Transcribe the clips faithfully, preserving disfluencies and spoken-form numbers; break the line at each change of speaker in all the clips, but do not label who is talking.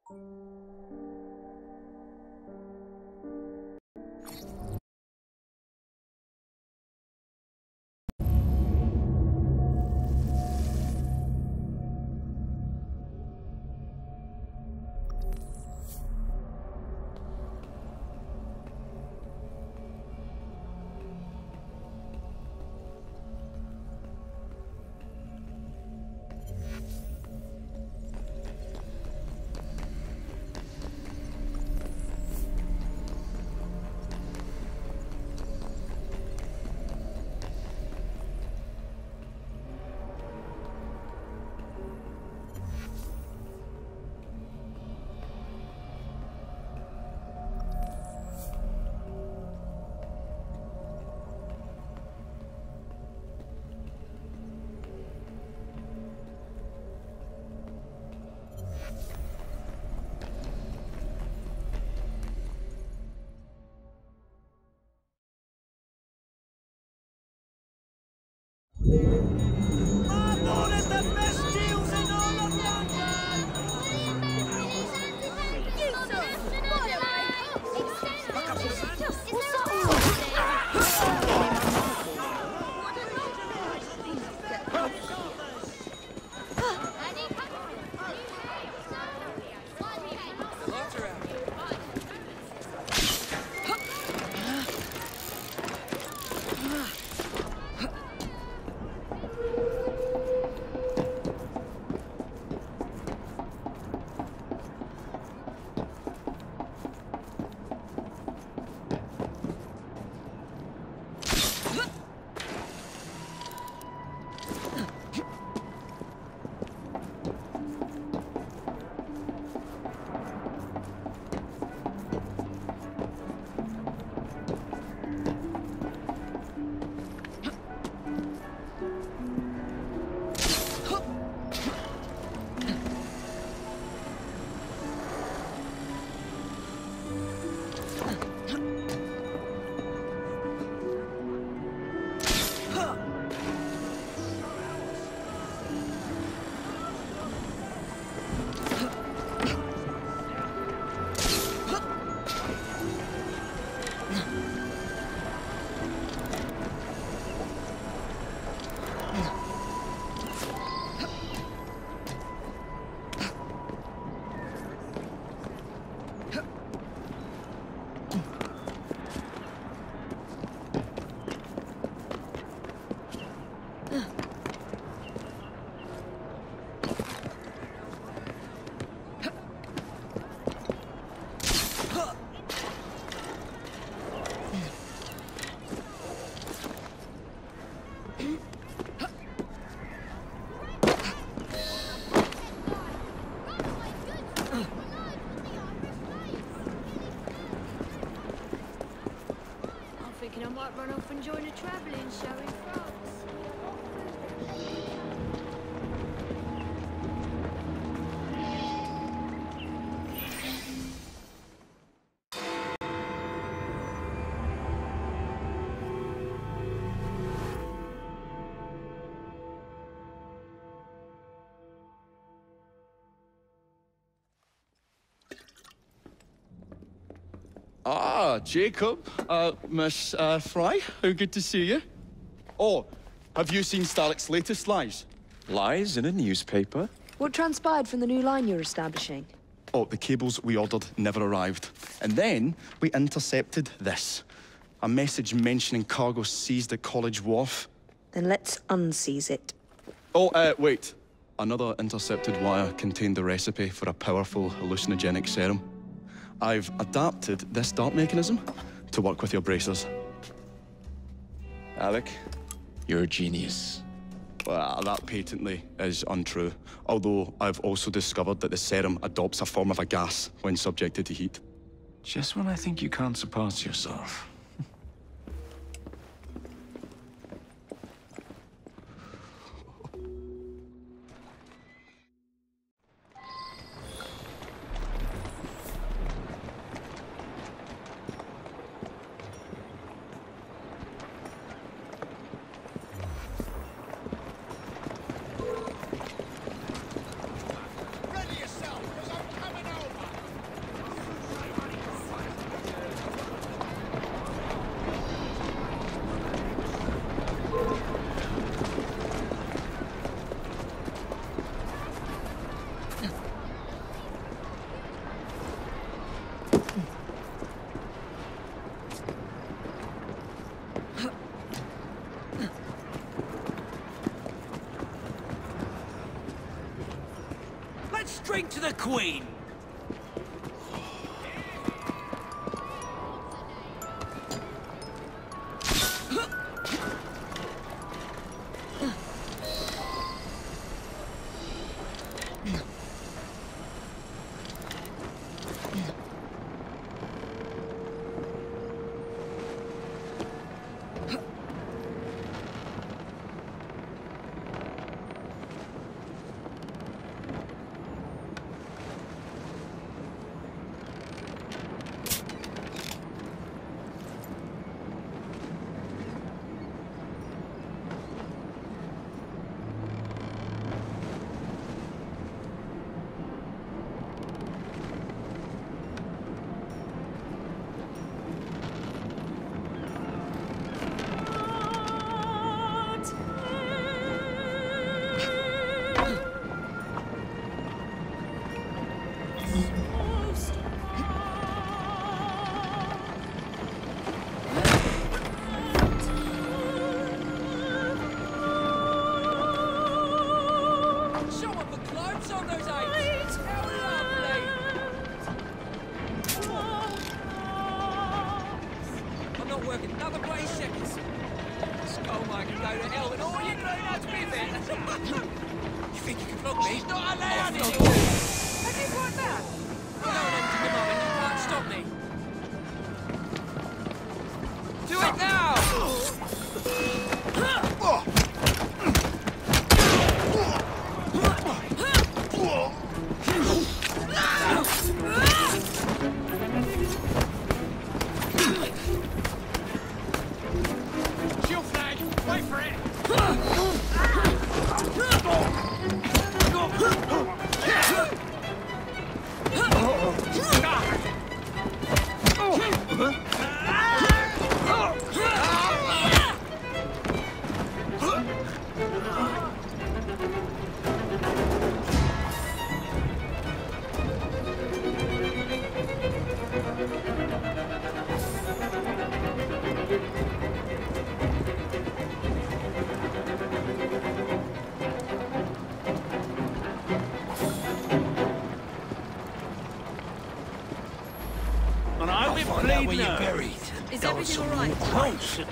I might run off and join a travelling show in France.
Ah, Jacob, uh, Miss uh, Fry, how good to see you. Oh, have you seen Starrick's latest lies?
Lies in a newspaper?
What transpired from the new line you're establishing?
Oh, the cables we ordered never arrived. And then we intercepted this. A message mentioning cargo seized at College Wharf.
Then let's unseize it.
Oh, uh, wait. Another intercepted wire contained the recipe for a powerful hallucinogenic serum. I've adapted this dart mechanism to work with your bracers.
Alec, you're a genius.
Well, that patently is untrue. Although I've also discovered that the serum adopts a form of a gas when subjected to heat.
Just when I think you can't surpass yourself.
drink to the Queen.
Where you're buried. Is everything all right?
Close.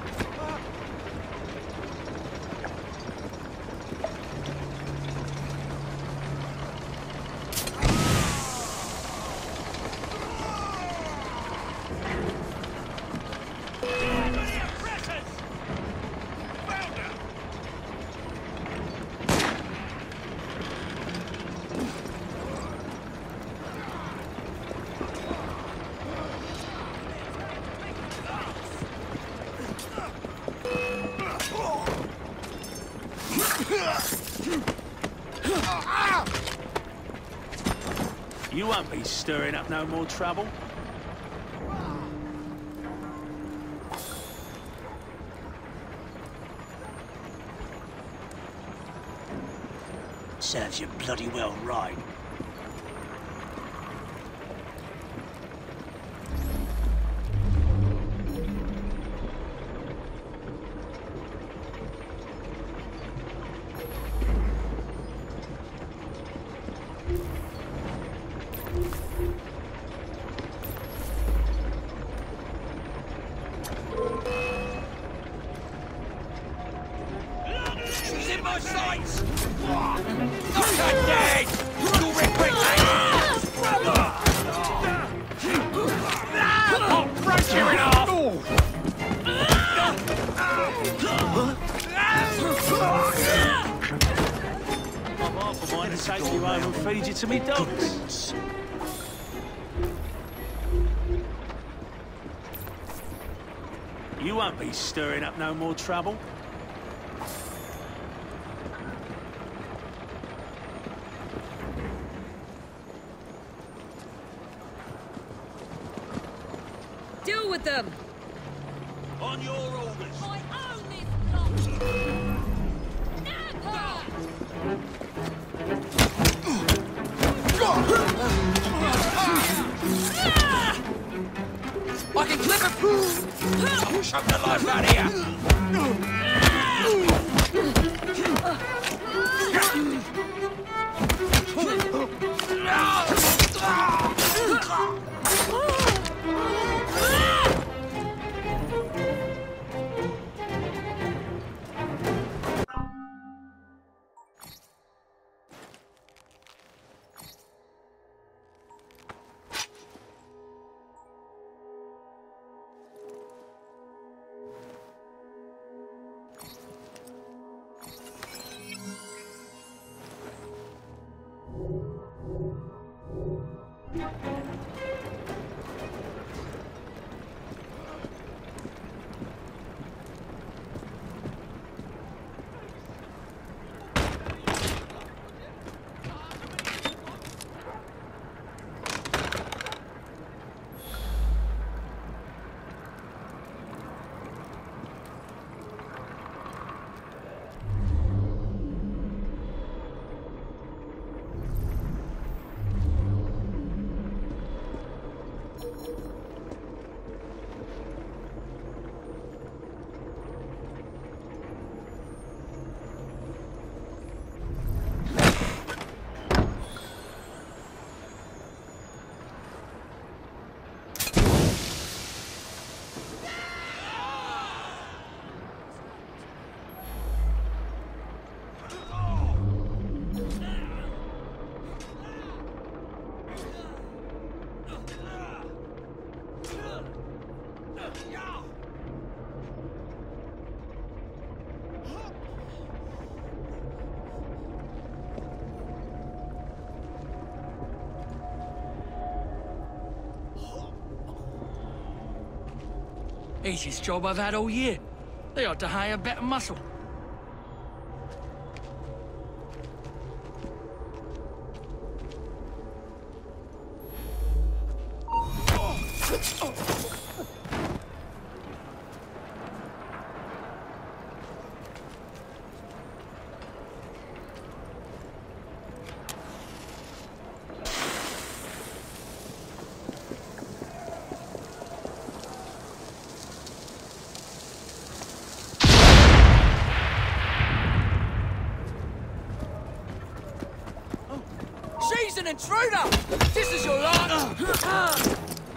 You won't be stirring up no more trouble. Serves you bloody well right.
She's in my sights! Not her dead! You'll regret that! I'll break you in half!
I'm half a mind to take you home and feed you to me dogs. You won't be stirring up no more trouble.
Deal with them!
On your orders.
I own this block!
I can clip him! I'll chuck the life out of here!
Easiest job I've had all year. They ought to hire better muscle.
She's an intruder! This is your last...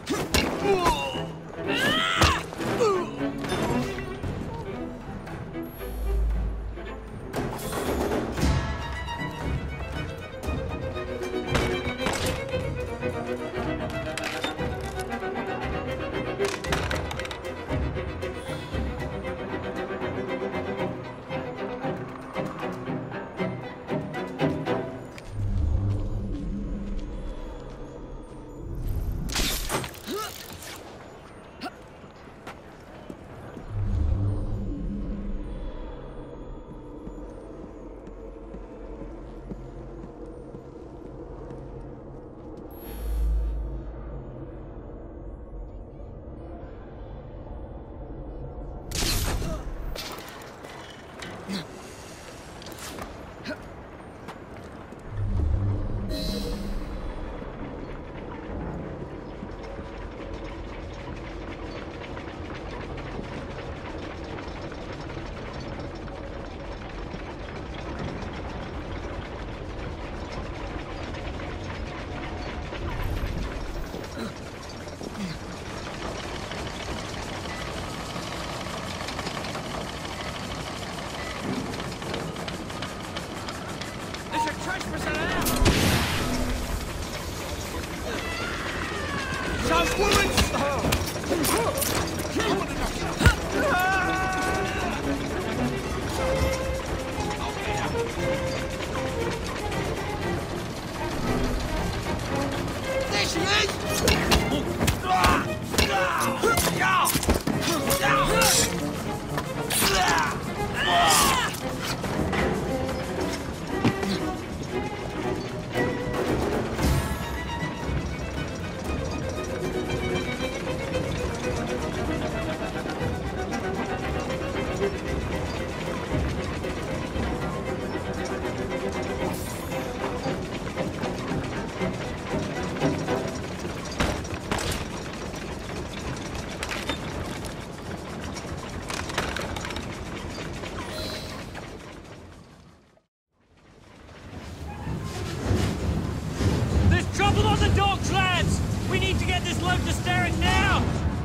Trouble on the docks, lads! We need to get this load to Sterrick now!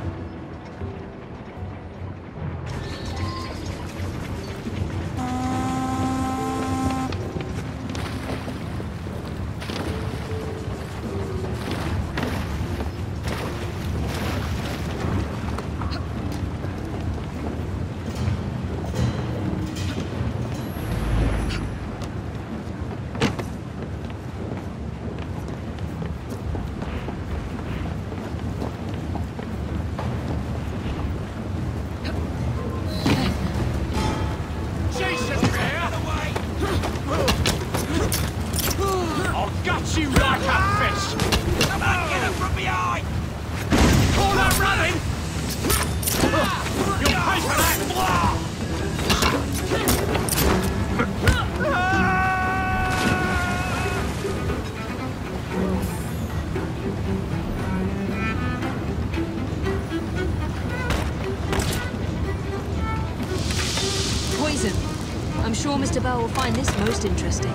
You like a fish! Come on, get him from behind! Call that running! You'll pay for that!
Poison. I'm sure Mister Bell will find this most interesting.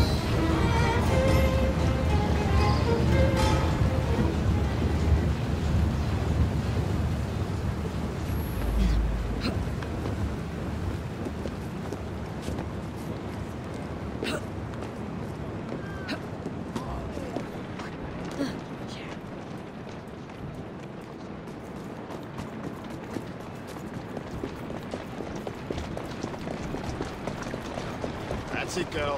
That's it, girl.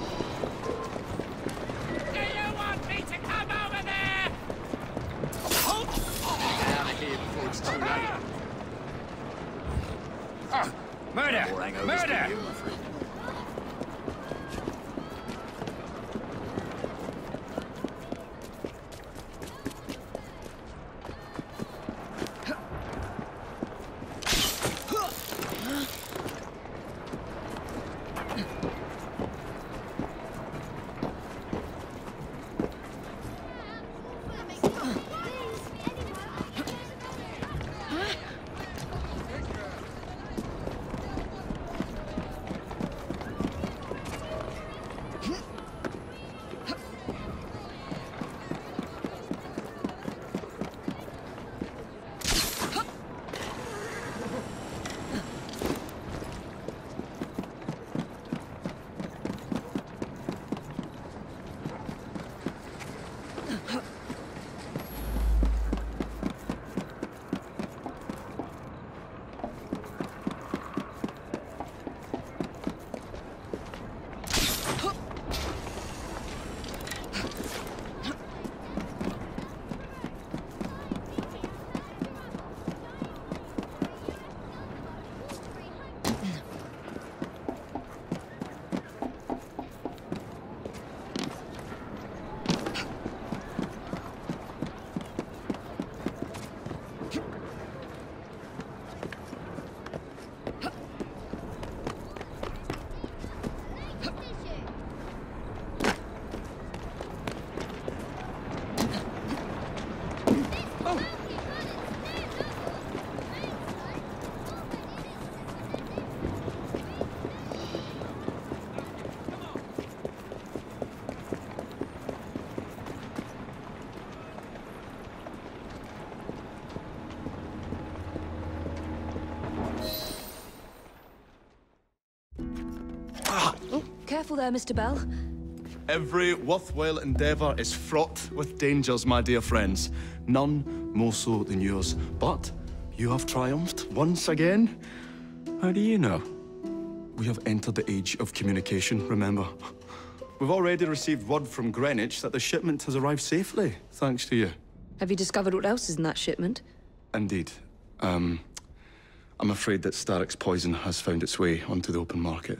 Do you want me to come over there?
Get out of here before it's too late. Murder!
More hangovers
Murder!
for you, my friend.
Careful there, Mister Bell.
Every worthwhile endeavour is fraught with dangers, my dear friends. None more so than yours. But you have triumphed once again.
How do you know?
We have entered the age of communication, remember? We've already received word from Greenwich that the shipment has arrived safely, thanks to you.
Have you discovered what else is in that shipment?
Indeed. Um, I'm afraid that Starrick's poison has found its way onto the open market.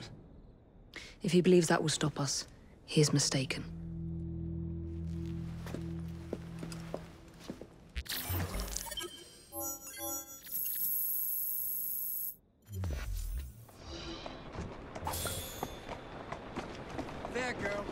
If he believes that will stop us, he is mistaken.
There, girl.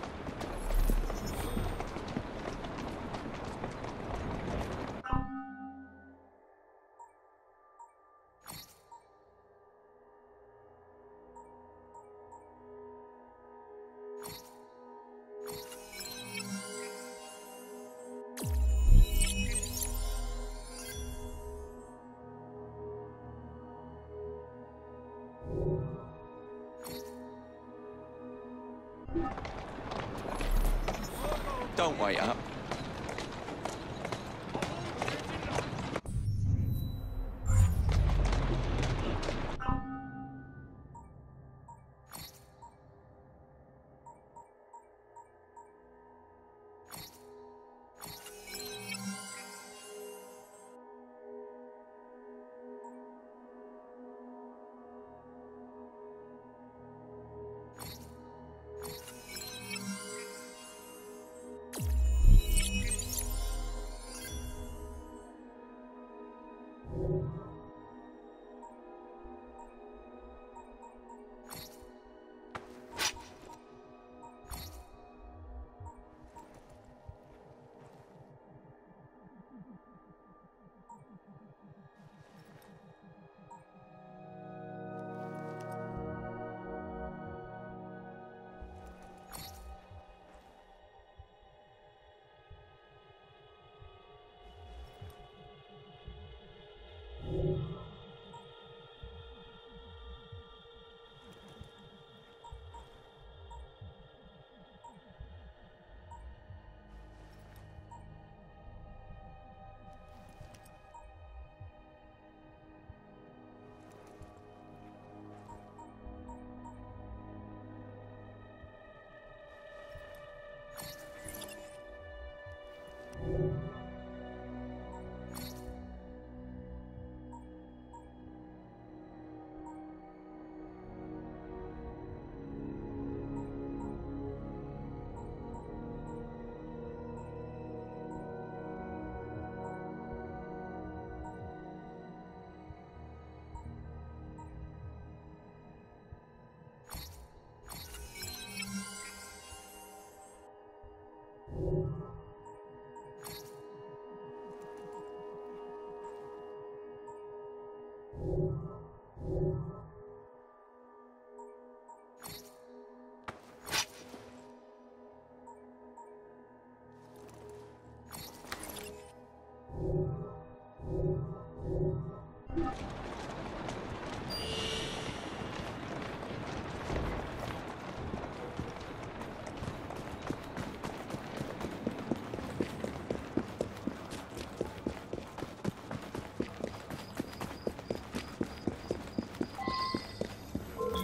Don't wait up.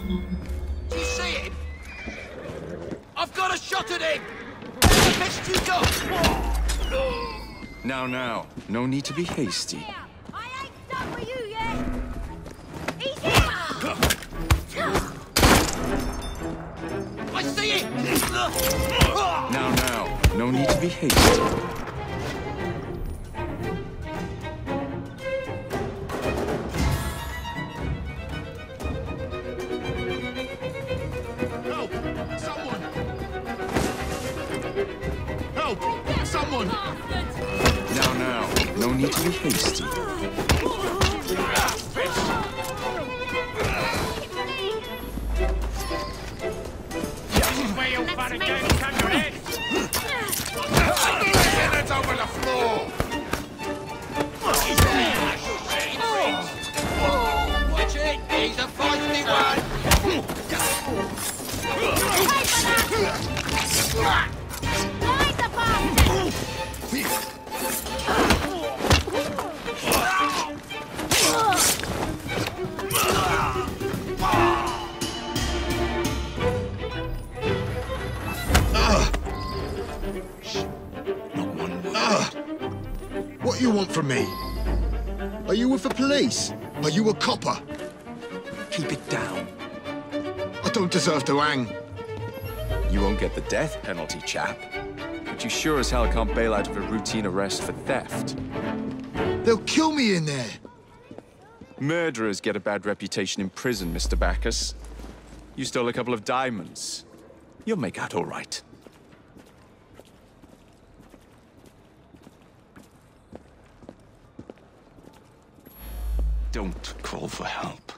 Do you see him? I've got a shot at him! That's the best you got!
Now, now. No need to be hasty.
I ain't done with you yet! He's here!
I see it!
Now, now. No need to be hasty.
Help! Someone! Help! Someone!
Now, now. No need to be hasty.
This is where your fun and games come to an end.
Hands over the floor! Watch it! He's a feisty one!
Light the bastard!
What you want from me? Are you with the police? Are you a copper?
Keep it down.
I don't deserve to hang.
You won't get the death penalty, chap. But you sure as hell can't bail out of a routine arrest for theft.
They'll kill me in there.
Murderers get a bad reputation in prison, Mister Bacchus. You stole a couple of diamonds. You'll make out all right.
Don't call for help.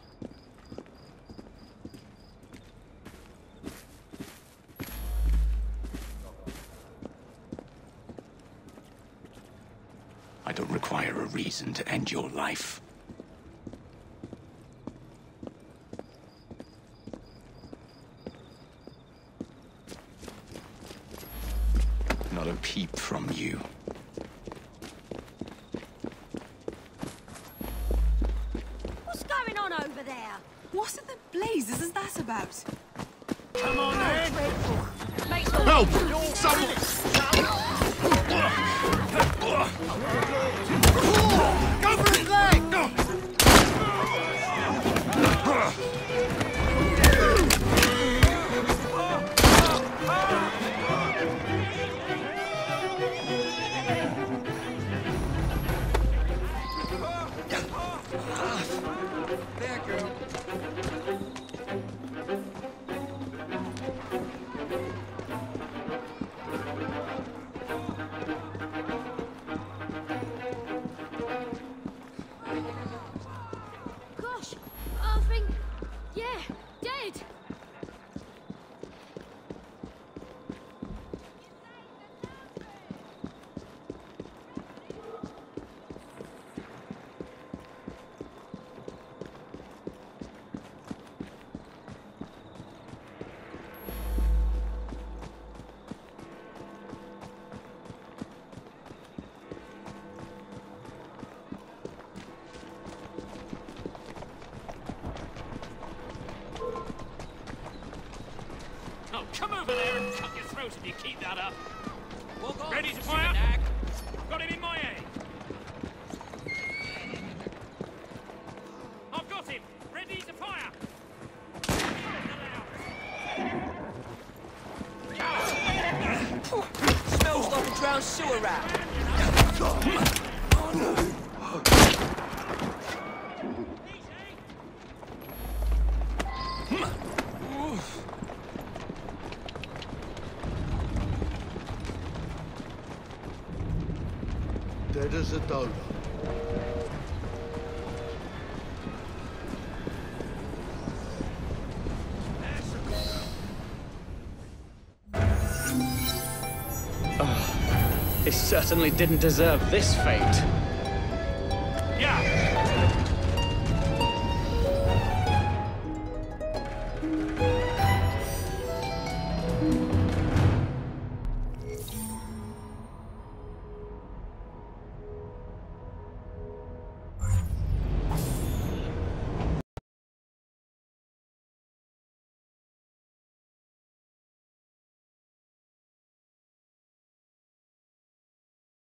I don't require a reason to end your life. Not a peep from you.
What's going on over there?
What in the blazes is that about?
Come on, then.
Help! Someone!
Go for his leg! There, girl.
Gosh, I think... yeah, dead.
Oh, come over there and cut your throat if you keep that up.
Walk on,
Ready to
shoot
fire?
it, Nag.
Got him in my aim. I've got him. Ready to fire.
Smells like a drowned sewer rat.
Dead as a dodo.
He certainly didn't deserve this fate.
Yeah.